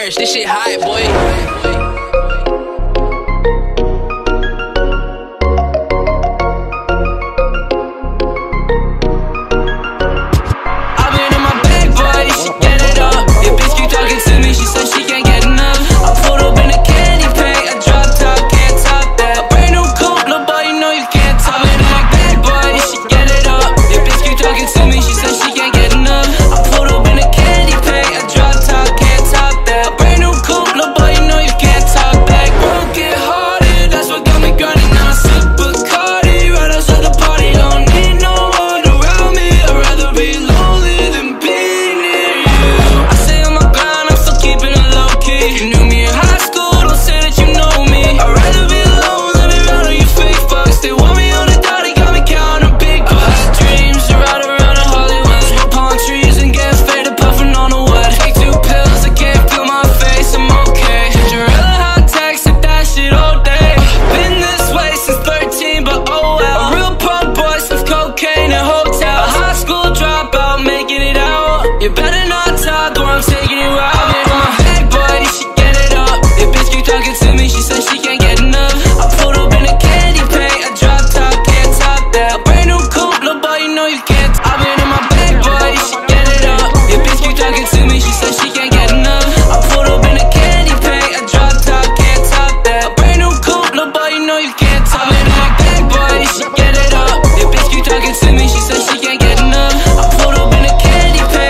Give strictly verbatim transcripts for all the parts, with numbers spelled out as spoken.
Melhores, this shit hot, boy. You better not talk or I'm taking it out. I'm in my bag, boy, she get it up. If bitch keep talking to me, she said she can't get enough. I pulled up in a candy paint, a drop top, can't top that. Brand new coupe, little boy, you know you can't. I've been in my bag, boy, she get it up. If bitch keep talking to me, she said she can't get enough. I pulled up in a candy paint, a drop top, can't top that. Brand new coupe, little boy, you know you can't. I've been in my bag, boy, she get it up. If bitch keep talking to me, she said she can't get enough. I pulled up in a candy paint.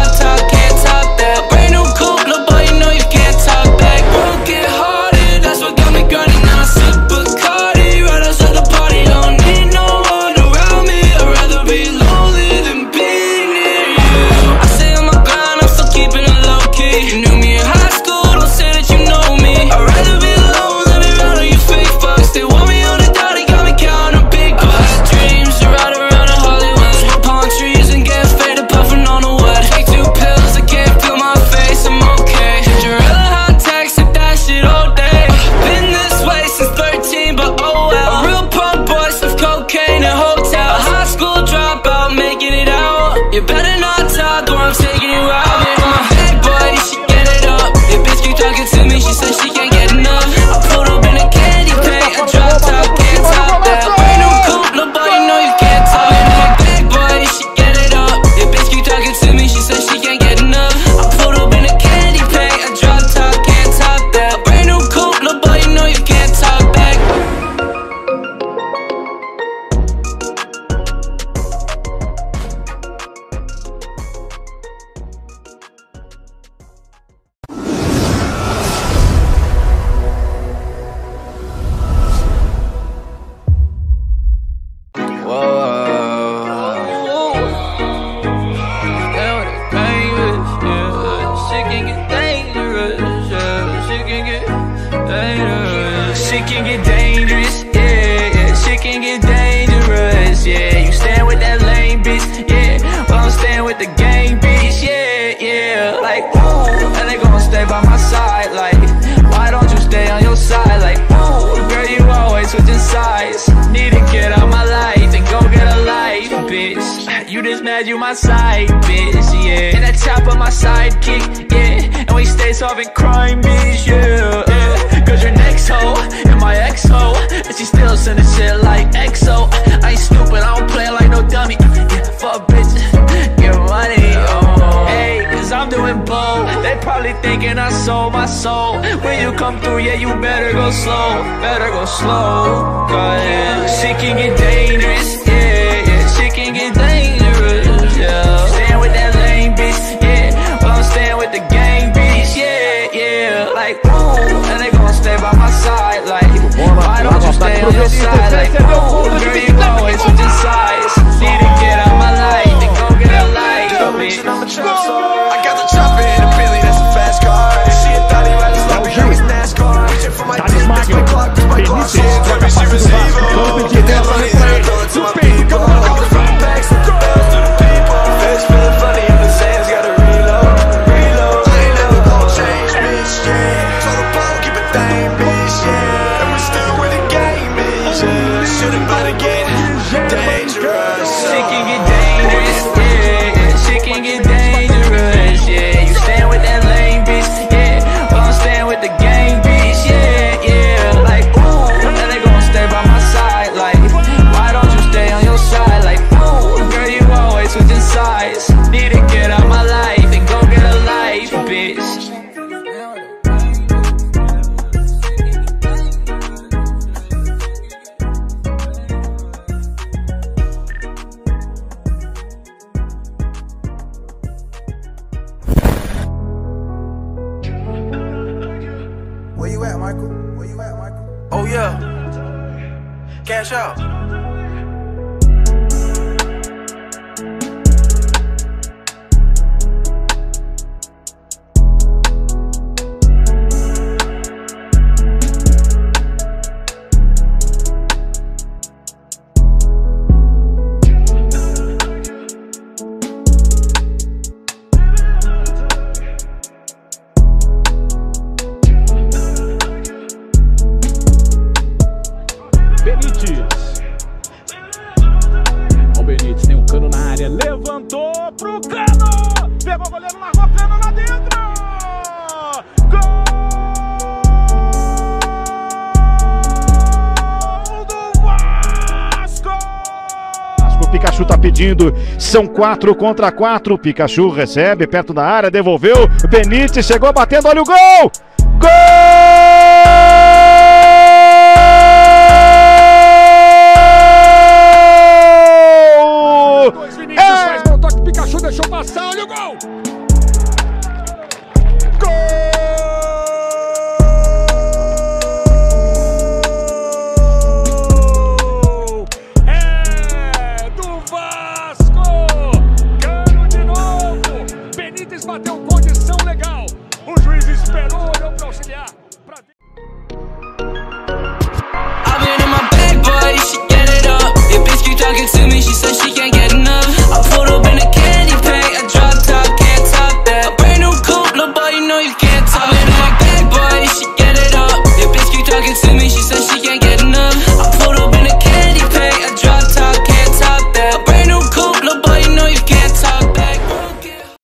You better not talk or I'm taking you out. I'm in my bag, boy, she get it up. If bitch keep talking to me, she said she can't get enough. I pulled up in a candy paint, a drop top, can't top that. Brand new coupe, little boy, you know you can't top. I'm in my bag, boy, she get it up. If bitch keep talking to me, she said she can't get enough. I pulled up in a candy paint, a drop top, can't top that. Brand new coupe, little boy, you know you can't talk back. Shit can get dangerous, yeah, yeah. Shit can get dangerous, yeah. You stand with that lame bitch, yeah. Well, I'm staying with the gang bitch, yeah, yeah. Like, ooh, and they gon' stay by my side. Like, why don't you stay on your side? Like, ooh, girl, you always switching sides. Need to get out my life and go get a life, bitch. You just mad you my side, bitch, yeah. And that chopper my sidekick, yeah. And we stay solving crime, bitch, yeah, yeah. Cause your next hoe and my ex-hoe, and she still sending shit like X O. I ain't stupid, I don't play like no dummy. Yeah, fuck bitch, get money, oh. Hey, cause I'm doing blow. They probably thinking I sold my soul. When you come through, yeah, you better go slow. Better go slow, cause yeah, shit can get dangerous, yeah, yeah. Shit can get dangerous, yeah. Staying with that lame bitch, yeah. Well, I'm staying with the gang bitch, yeah, yeah. Like, ooh, and they gon' stay by my side. Like, why don't you stay on your side? Like, ooh, girl, you always switching sides. Need to get out my life and go get a life, bitch. I got the chopper in a Billy, that's a fast car. She a thotty riding slow, we always NASCAR. Reaching for my dick, that's my clock, that's my clock. She ain't talking, she was evil. Get that money, then I throw it to my people. All the front backs, with the bells to the people. Bitch feeling funny in the sands, gotta reload, reload. I ain't never gon' change, bitch, yeah. Told the pole, keep it thing, bitch, yeah. And we still with the game, bitch, yeah. Shooting by the gate, dangerous. Shit can get dangerous, yeah. Shit can get dangerous, yeah. You stand with that lame bitch, yeah. Cash out. Benitez. O Benitez tem um cano na área, levantou pro cano, pegou o goleiro, largou o cano lá dentro. Gol do Vasco! O Pikachu tá pedindo, são quatro contra quatro. Pikachu recebe perto da área, devolveu. Benitez chegou batendo, olha o gol! Gol! Deixou passar, olha o gol! Gol! É do Vasco! Cano de novo! Benitez bateu condição legal. O juiz esperou, olhou para auxiliar. Pra... I've been in my bag, boy, she get it up. Your bitch keep talking to me, she said she can't get enough. I pulled up in a candy paint, a drop top, can't top that. A brand new coupe, little boy, you know you can't top. I've been in my bag, boy, she get it up. Your bitch keep talking to me, she said she can't